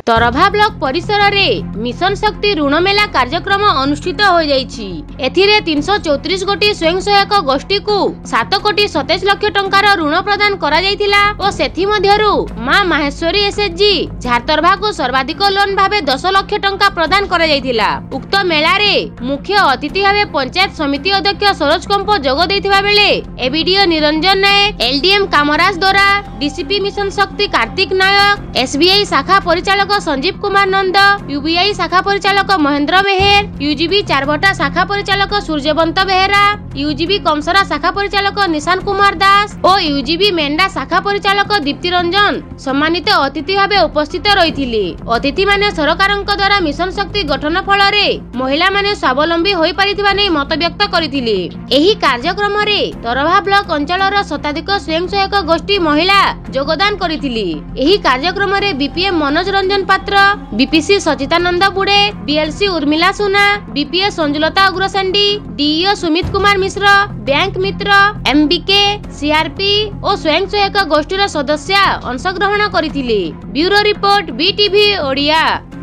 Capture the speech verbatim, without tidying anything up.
तरभा block परिसर में mission शक्ति ऋण मेला कार्यक्रम अनुष्ठित हो जाइछि। एथिरे तीन सौ चौतीस गोटी स्वयं सहायक गोष्ठी को सात कोटी सत्ताईस लाख टंकार ऋण प्रदान करा जायतिला और सेथि मध्यरु मां माहेश्वरी एसएचजी झारतरभा को सर्वाधिक लोन भावे दस लाख टंका प्रदान करा जायतिला। उक्त मेला रे मुख्य अतिथि भावे पंचायत समिति अध्यक्ष सरोज कंपो जोग दैथिबा बेले ABDO Niranjan Nayak, LDM Kamraj Dora, DCP mission शक्ति कार्तिक नायक, एसबीआई शाखा परिचालक संजीव कुमार नंद, यूबीआई शाखा परिचालक महेंद्र मेहर, यूजीबी चारभटा शाखा परिचालक सूर्यवंत बेहेरा, यूजीबी कमसरा शाखा परिचालक निशान कुमार दास और यूजीबी मेंढा शाखा परिचालक दीप्ति रंजन सम्मानित अतिथि भावे उपस्थित रहिथिले। अतिथि माने सरकारक द्वारा मिशन शक्ति गठन फल रे महिला माने स्वावलंबी होई परिथिबा नै मत व्यक्त करिथिले। एही कार्यक्रम रे तरभा ब्लॉक अंचलर शताधिक स्वयं सहायक गोष्ठी महिला योगदान करिथिले। एही कार्यक्रम रे BPM Manoj Ranjan Patra, BPC Sachitananda Bude, BLC Urmila Suna, BPS Sanjulata Ugrasendi, DEO Sumit Kumar Mishra, bank मित्र, एमबीके, सीआरपी और स्वयं सहायक गोष्ठीर सदस्य अंशग्रहण करिथिले। Bureau report BTV Odia.